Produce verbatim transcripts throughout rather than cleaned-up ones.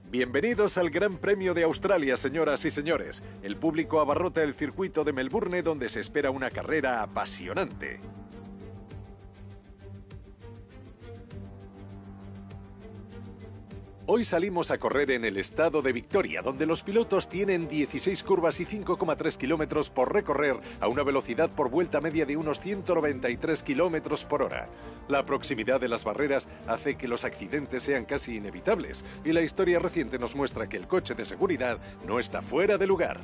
Bienvenidos al Gran Premio de Australia, señoras y señores. El público abarrota el circuito de Melbourne, donde se espera una carrera apasionante. Hoy salimos a correr en el estado de Victoria, donde los pilotos tienen dieciséis curvas y cinco coma tres kilómetros por recorrer a una velocidad por vuelta media de unos ciento noventa y tres kilómetros por hora. La proximidad de las barreras hace que los accidentes sean casi inevitables, y la historia reciente nos muestra que el coche de seguridad no está fuera de lugar.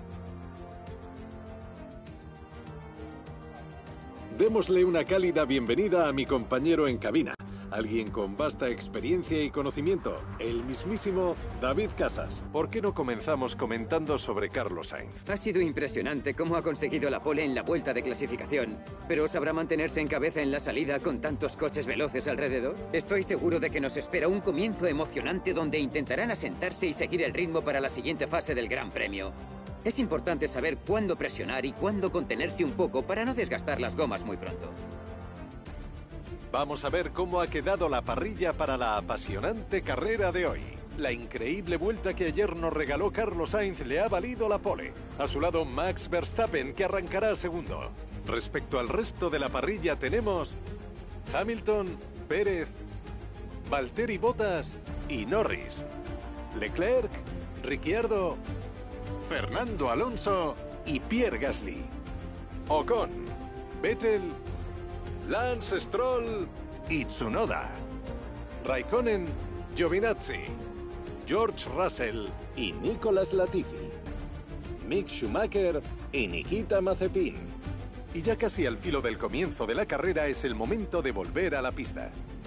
Démosle una cálida bienvenida a mi compañero en cabina. Alguien con vasta experiencia y conocimiento, el mismísimo David Casas. ¿Por qué no comenzamos comentando sobre Carlos Sainz? Ha sido impresionante cómo ha conseguido la pole en la vuelta de clasificación. ¿Pero sabrá mantenerse en cabeza en la salida con tantos coches veloces alrededor? Estoy seguro de que nos espera un comienzo emocionante donde intentarán asentarse y seguir el ritmo para la siguiente fase del Gran Premio. Es importante saber cuándo presionar y cuándo contenerse un poco para no desgastar las gomas muy pronto. Vamos a ver cómo ha quedado la parrilla para la apasionante carrera de hoy. La increíble vuelta que ayer nos regaló Carlos Sainz le ha valido la pole. A su lado Max Verstappen, que arrancará segundo. Respecto al resto de la parrilla tenemos Hamilton, Pérez, Valtteri Bottas y Norris. Leclerc, Ricciardo, Fernando Alonso y Pierre Gasly. Ocon, Vettel, Lance Stroll y Tsunoda. Raikkonen, Giovinazzi, George Russell y Nicolas Latifi. Mick Schumacher y Nikita Mazepin. Y ya casi al filo del comienzo de la carrera es el momento de volver a la pista.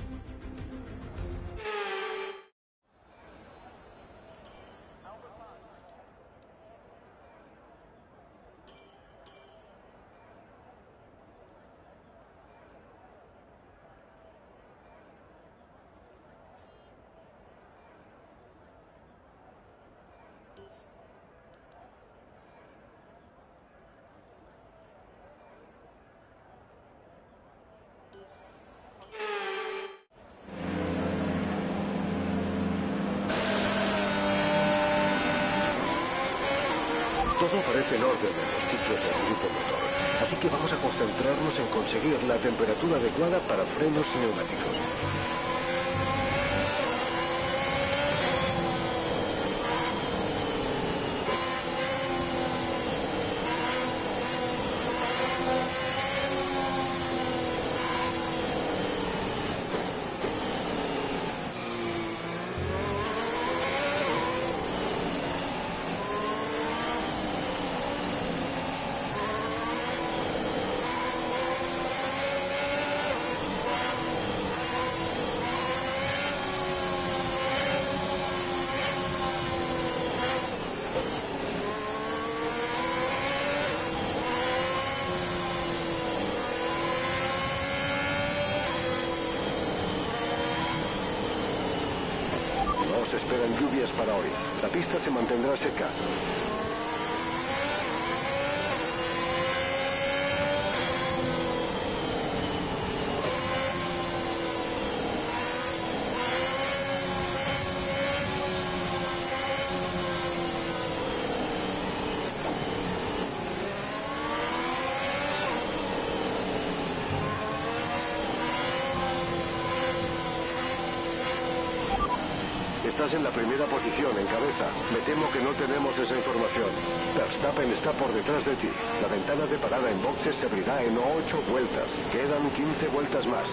Todo parece en orden en los ciclos del grupo motor, así que vamos a concentrarnos en conseguir la temperatura adecuada para frenos y neumáticos. Se esperan lluvias para hoy. La pista se mantendrá seca. Estás en la primera posición, en cabeza. Me temo que no tenemos esa información. Verstappen está por detrás de ti. La ventana de parada en boxes se abrirá en ocho vueltas. Quedan quince vueltas más.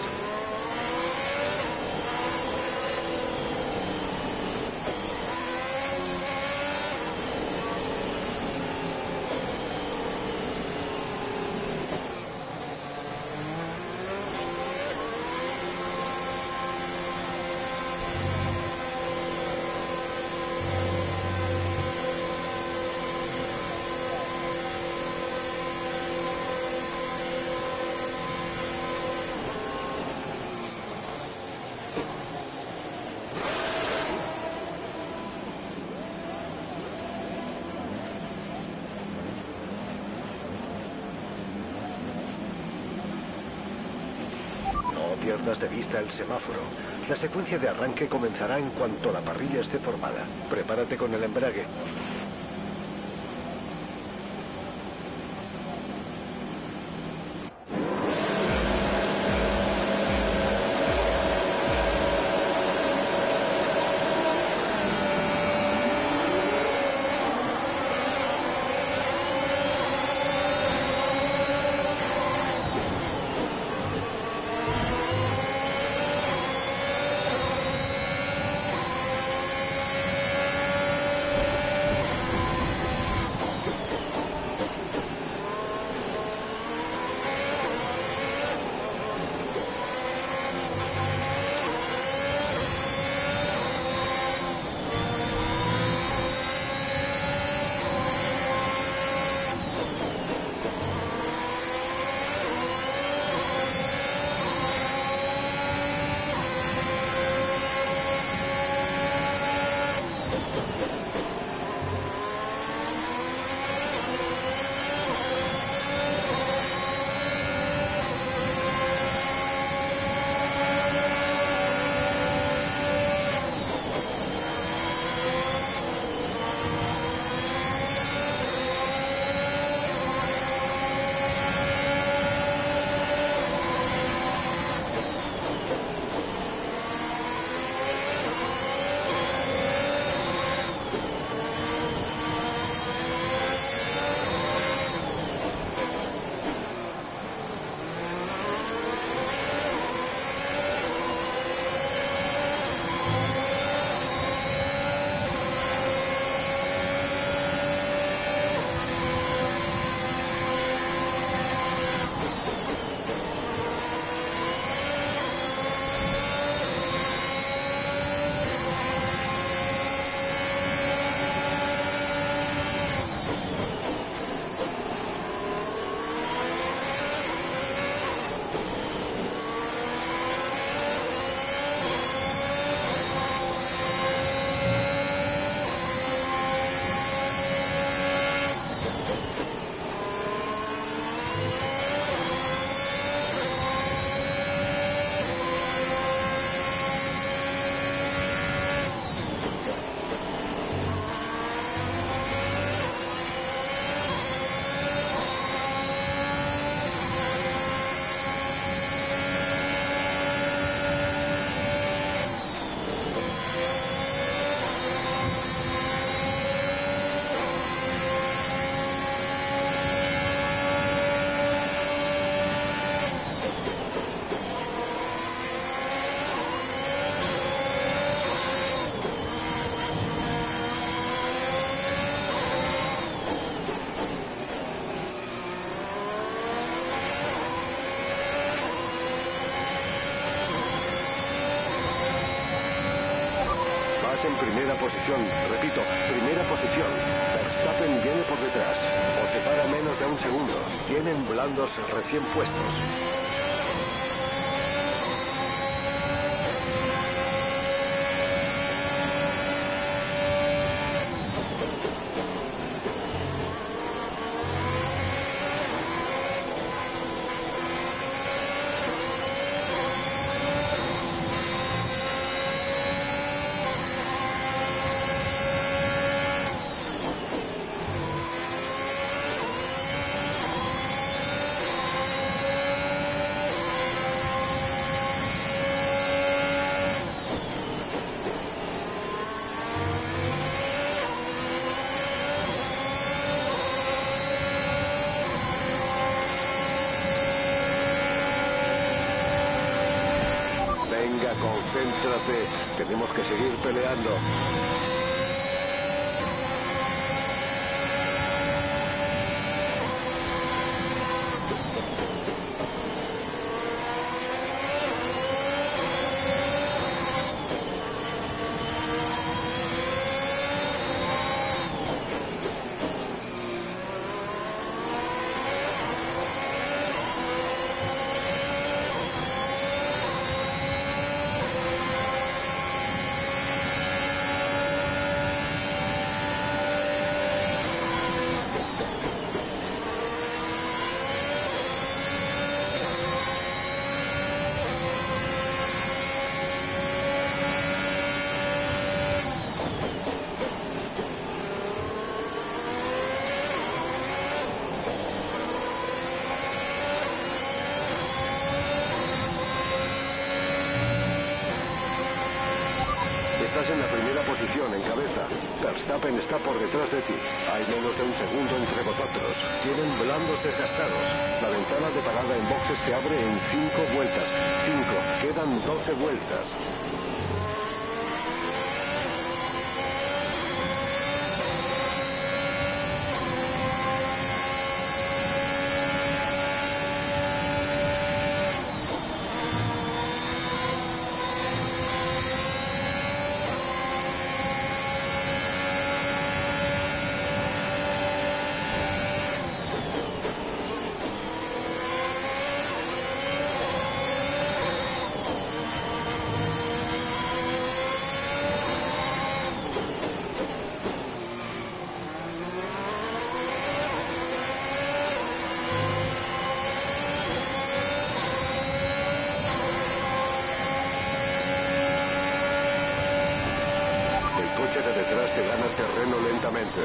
pierdas de vista el semáforo. La secuencia de arranque comenzará en cuanto la parrilla esté formada. Prepárate con el embrague. En primera posición, repito, primera posición. Verstappen viene por detrás. Os separa menos de un segundo. Tienen blandos recién puestos. Venga, concéntrate. Tenemos que seguir peleando. Estás en la primera posición, en cabeza. Verstappen está por detrás de ti. Hay menos de un segundo entre vosotros. Tienen blandos desgastados. La ventana de parada en boxes se abre en cinco vueltas. Cinco. Quedan doce vueltas. El coche de detrás te gana terreno lentamente.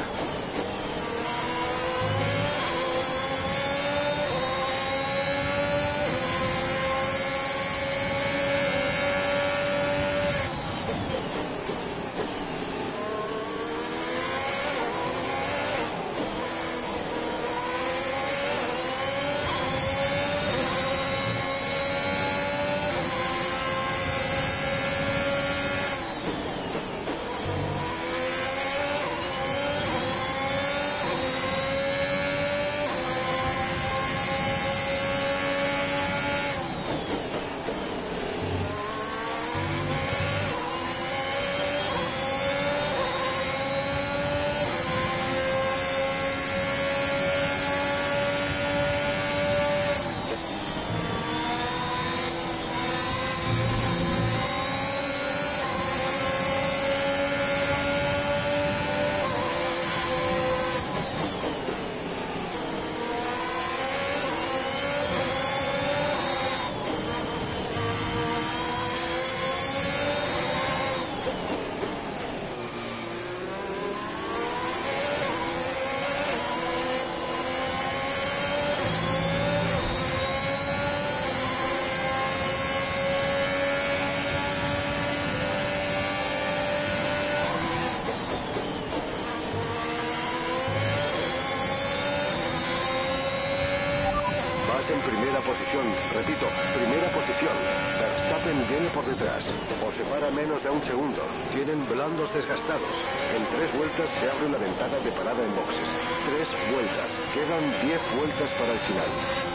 En primera posición, repito, primera posición. Verstappen viene por detrás. Os separa menos de un segundo. Tienen blandos desgastados. En tres vueltas se abre la ventana de parada en boxes. Tres vueltas. Quedan diez vueltas para el final.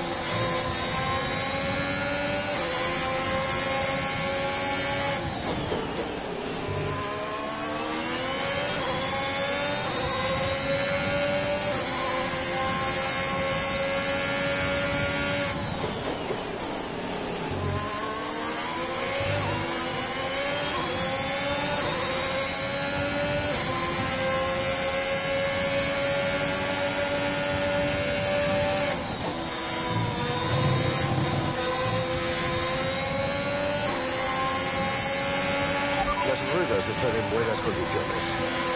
Las ruedas están en buenas condiciones.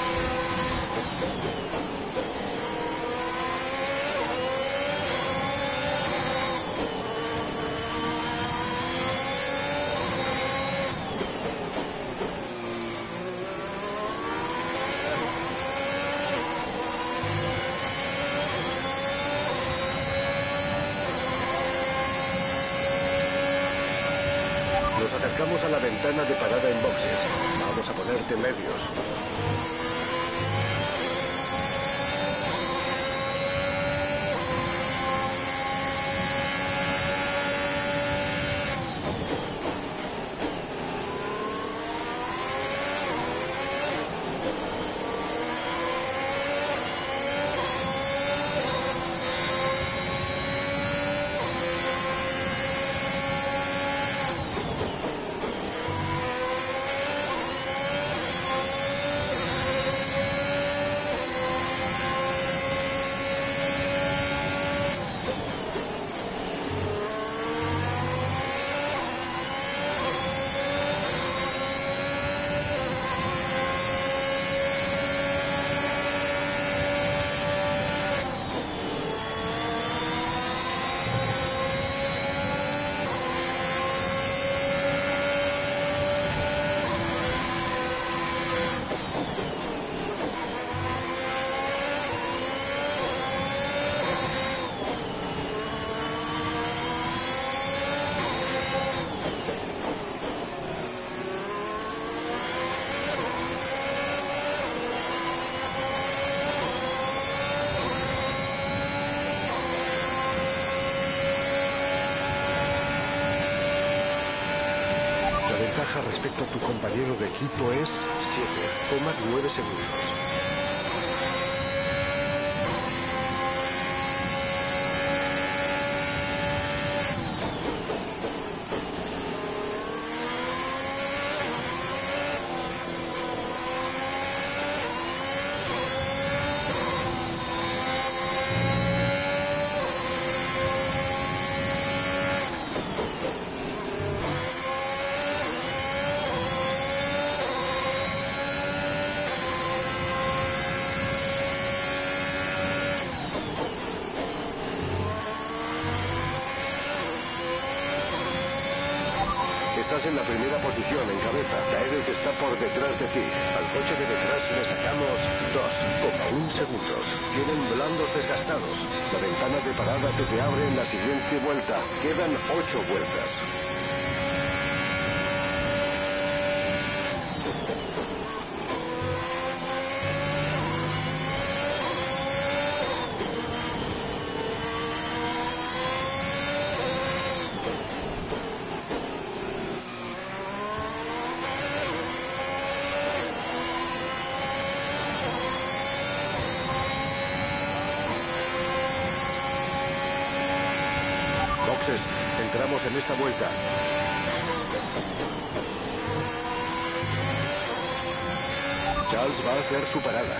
Nos acercamos a la ventana de parada en boxes. Vamos a ponerte medios. ventaja respecto a tu compañero de equipo es siete coma nueve segundos. Estás en la primera posición, en cabeza. Pérez está por detrás de ti. Al coche de detrás le sacamos dos coma uno segundos. Tienen blandos desgastados. La ventana de parada se te abre en la siguiente vuelta. Quedan ocho vueltas. Boxes, entramos en esta vuelta. Charles va a hacer su parada.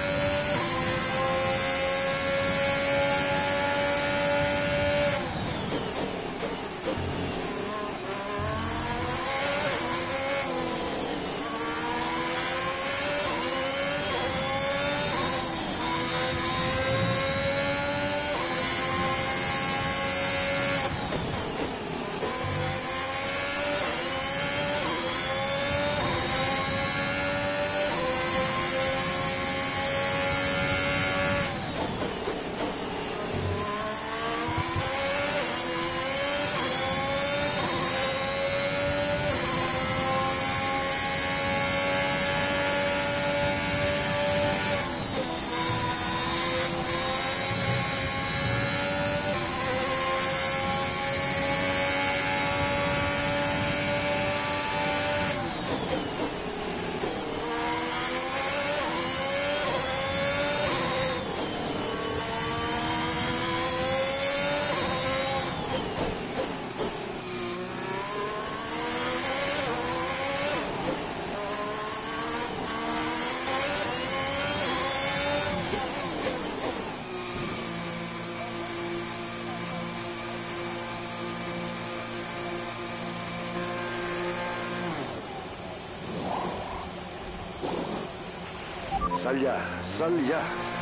Sal ya, sal ya.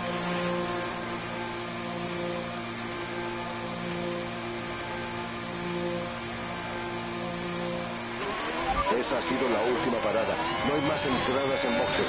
Esa ha sido la última parada. No hay más entradas en boxes.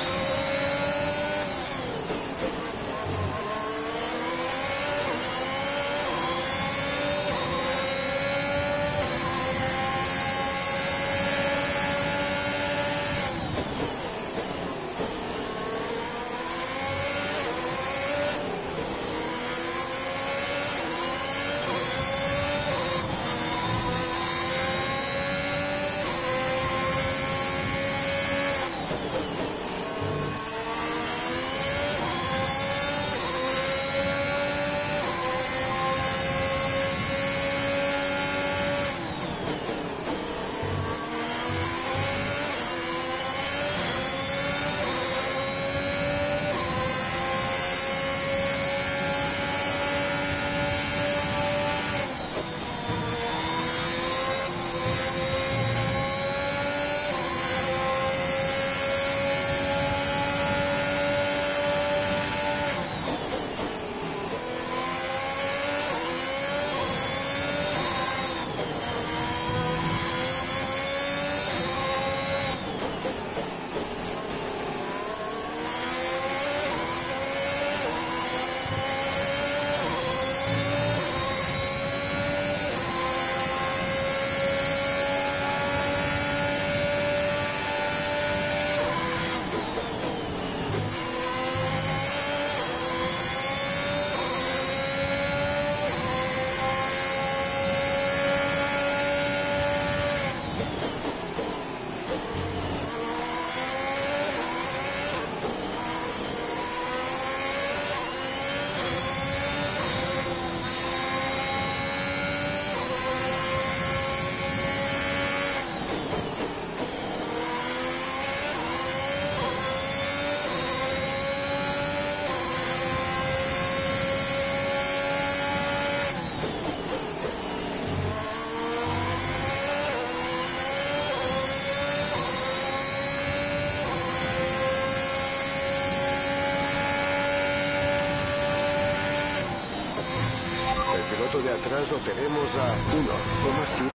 piloto de atrás lo tenemos a uno coma siete.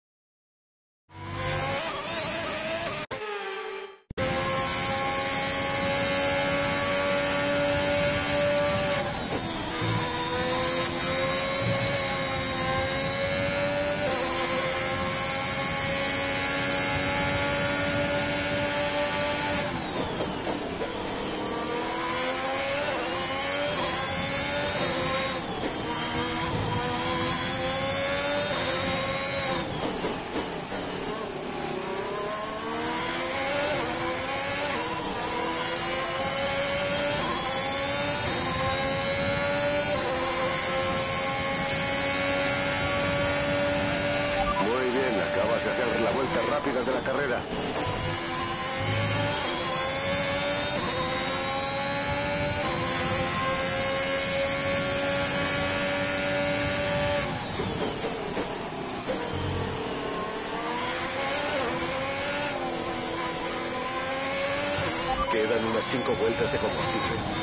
Acabas de hacer la vuelta rápida de la carrera. Quedan unas cinco vueltas de combustible.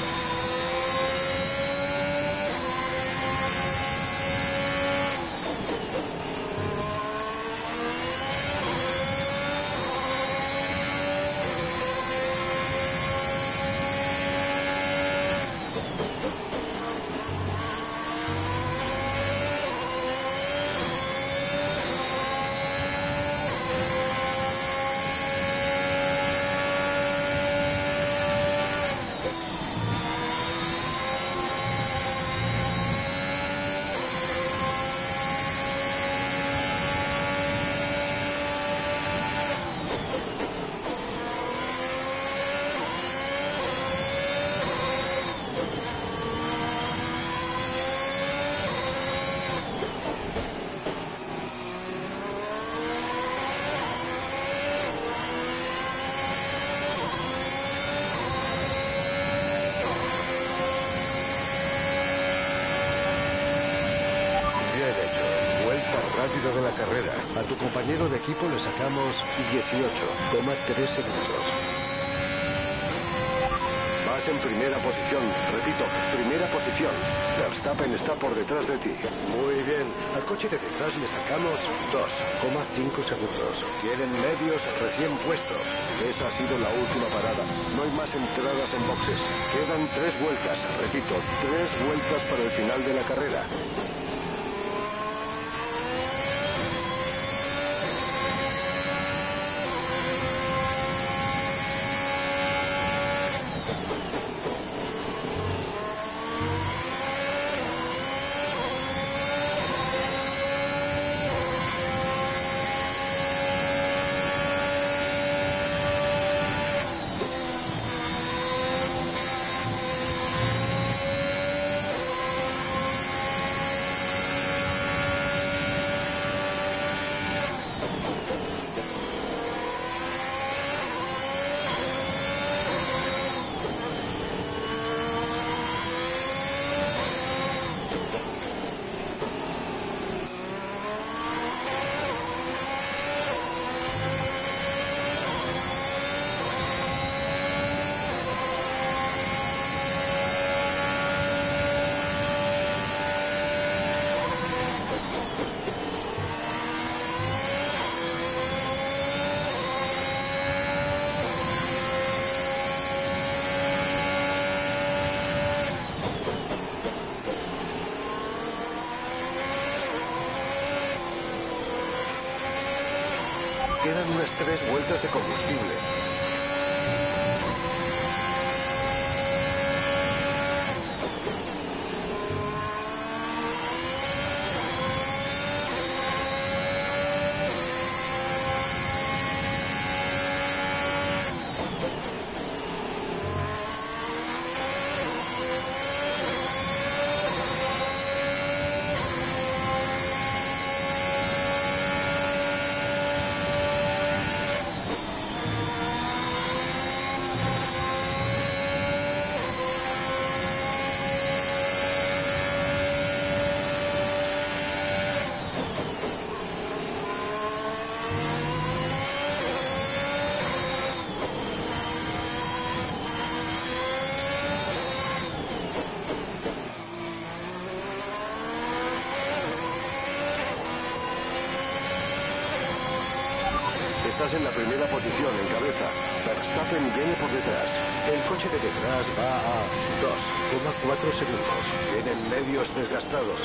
Rápido de la carrera. A tu compañero de equipo le sacamos dieciocho coma tres segundos. Vas en primera posición. Repito, primera posición. Verstappen está por detrás de ti. Muy bien. Al coche de detrás le sacamos dos coma cinco segundos. Tienen medios recién puestos. Esa ha sido la última parada. No hay más entradas en boxes. Quedan tres vueltas. Repito, tres vueltas para el final de la carrera. Quedan unas tres vueltas de combustible. Estás en la primera posición, en cabeza. Verstappen viene por detrás. El coche de detrás va a dos coma cuatro segundos. Vienen medios desgastados.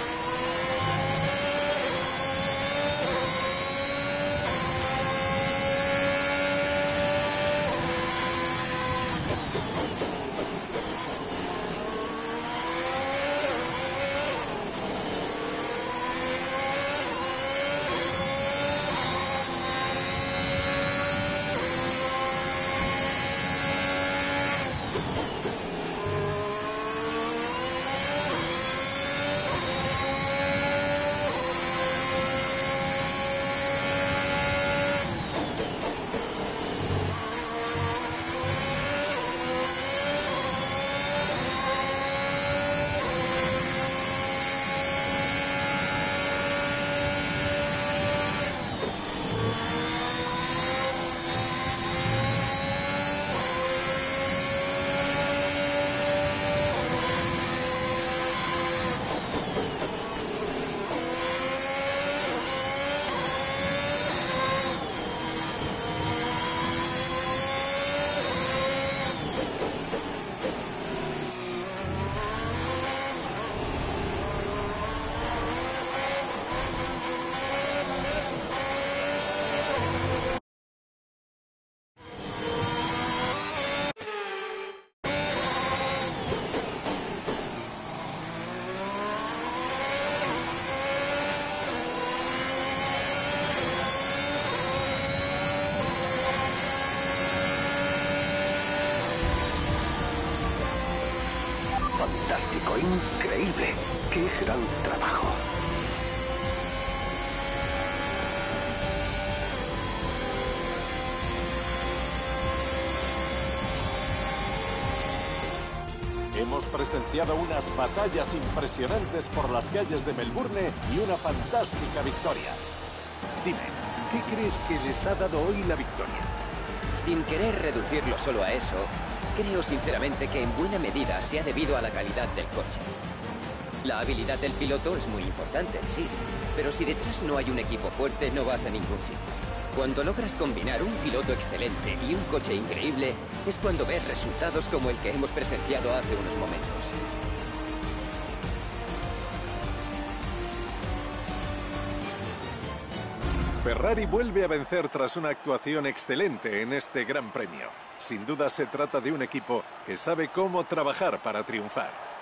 Fantástico, increíble. ¡Qué gran trabajo! Hemos presenciado unas batallas impresionantes por las calles de Melbourne y una fantástica victoria. Dime, ¿qué crees que les ha dado hoy la victoria? Sin querer reducirlo solo a eso, creo sinceramente que en buena medida se ha debido a la calidad del coche. La habilidad del piloto es muy importante, sí, pero si detrás no hay un equipo fuerte, no vas a ningún sitio. Cuando logras combinar un piloto excelente y un coche increíble, es cuando ves resultados como el que hemos presenciado hace unos momentos. Ferrari vuelve a vencer tras una actuación excelente en este Gran Premio. Sin duda se trata de un equipo que sabe cómo trabajar para triunfar.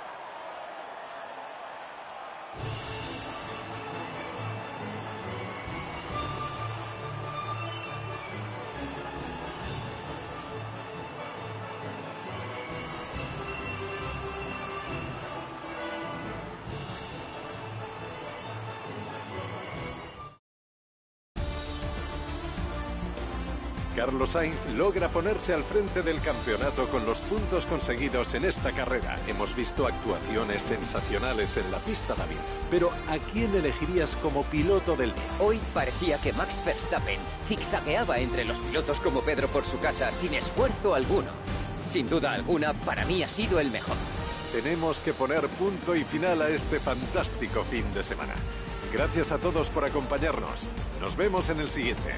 Carlos Sainz logra ponerse al frente del campeonato con los puntos conseguidos en esta carrera. Hemos visto actuaciones sensacionales en la pista, David. Pero ¿a quién elegirías como piloto del día? Hoy parecía que Max Verstappen zigzagueaba entre los pilotos como Pedro por su casa sin esfuerzo alguno. Sin duda alguna, para mí ha sido el mejor. Tenemos que poner punto y final a este fantástico fin de semana. Gracias a todos por acompañarnos. Nos vemos en el siguiente.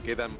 Quedan...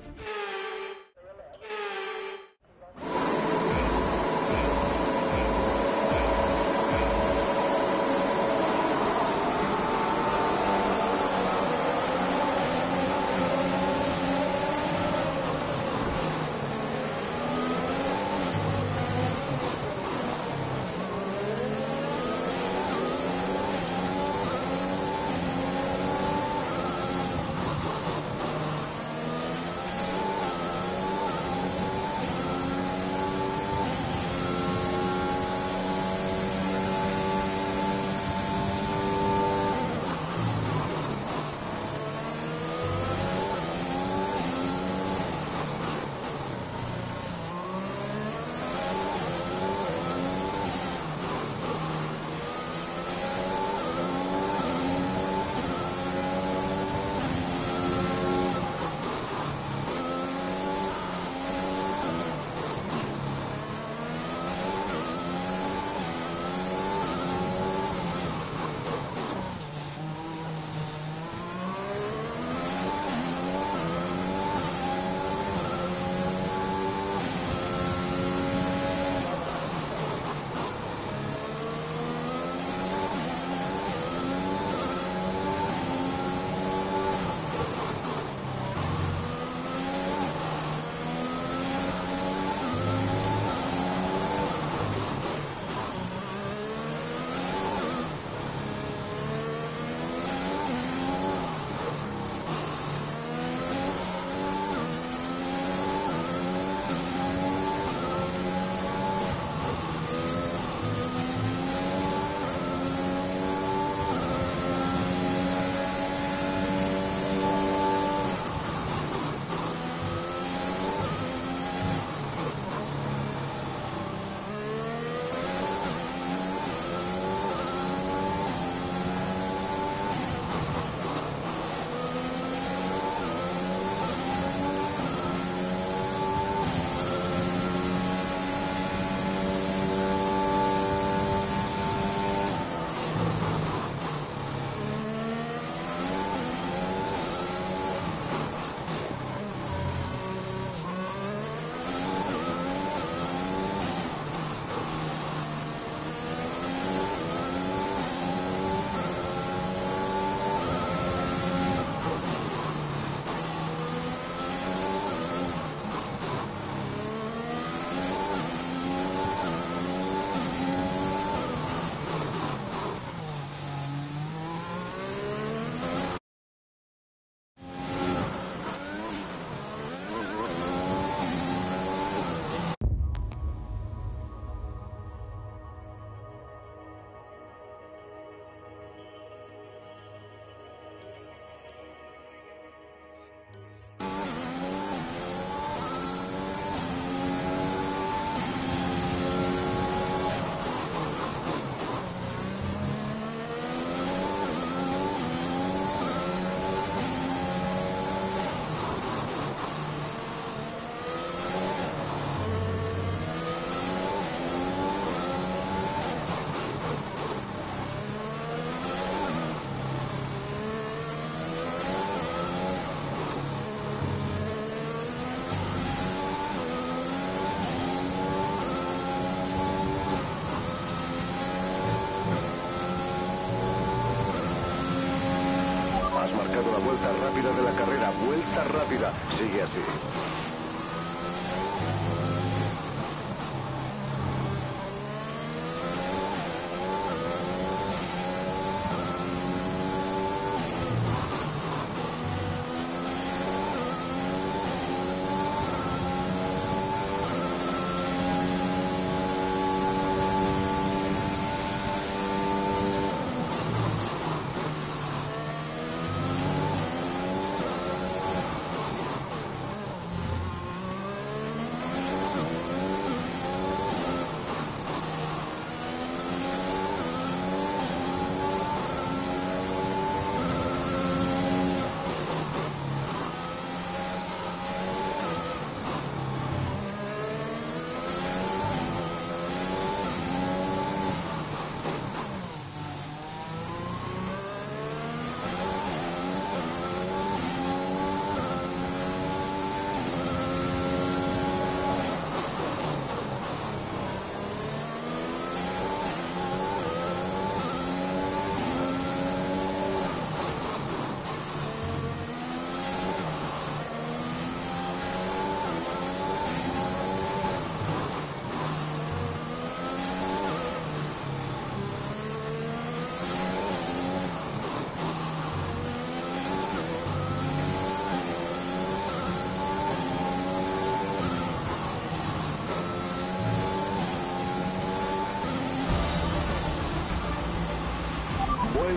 La vuelta rápida de la carrera, vuelta rápida. Sigue así.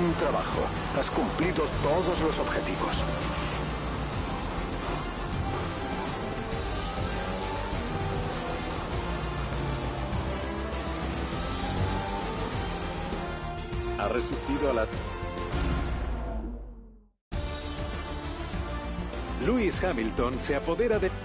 Buen trabajo. Has cumplido todos los objetivos. Ha resistido a la... Lewis Hamilton se apodera de...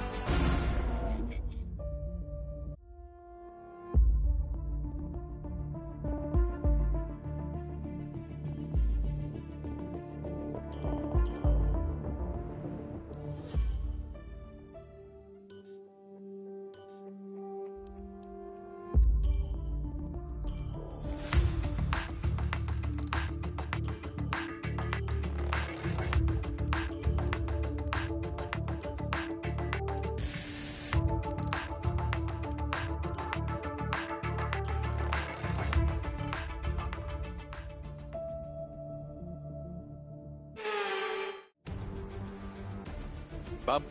Vamos.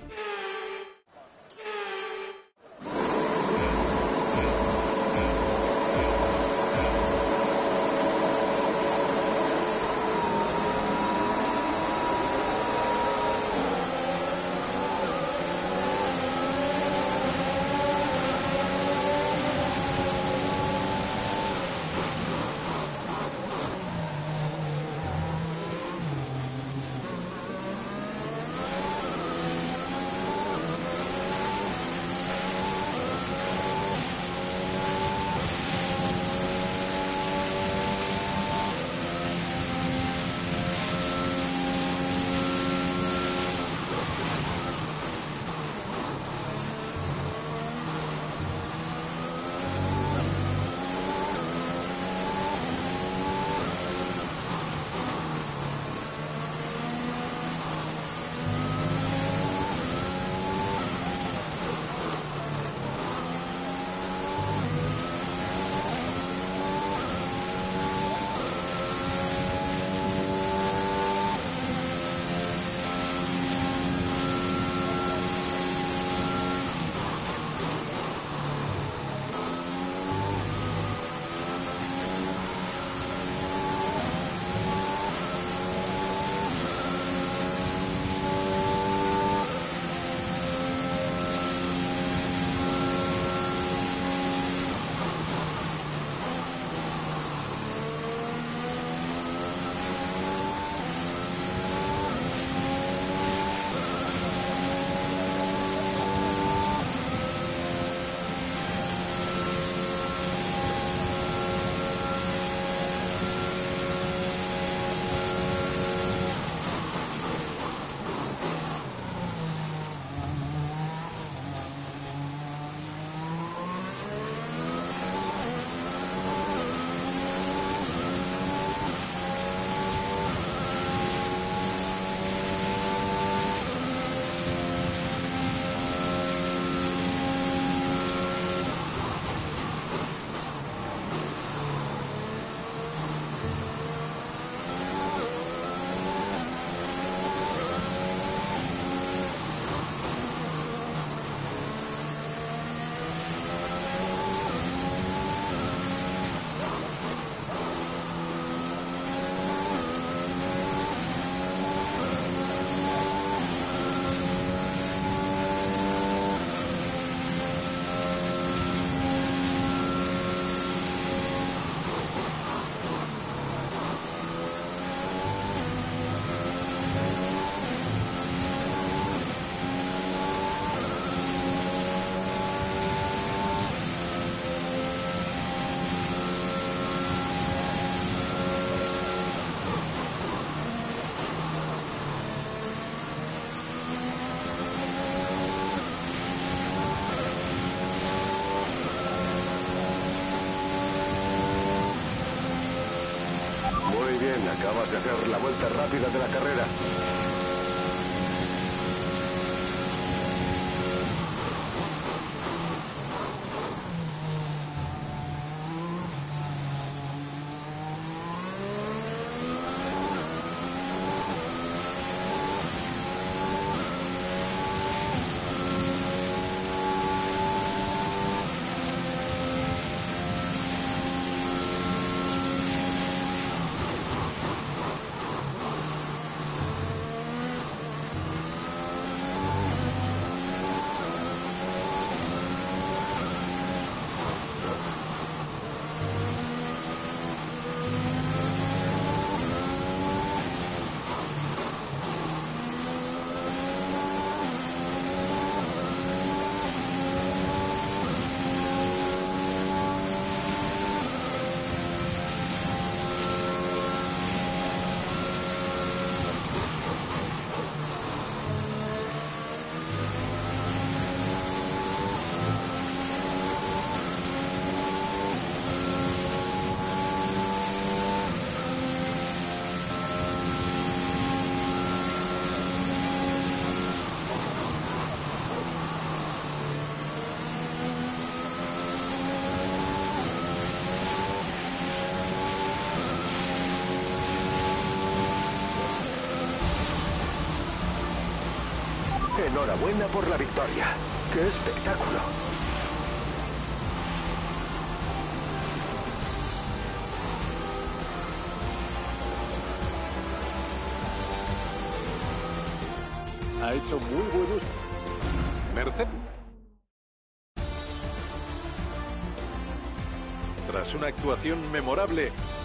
Acabas de hacer la vuelta rápida de la carrera. Enhorabuena por la victoria. ¡Qué espectáculo! Ha hecho muy buen uso. Mercedes. Tras una actuación memorable,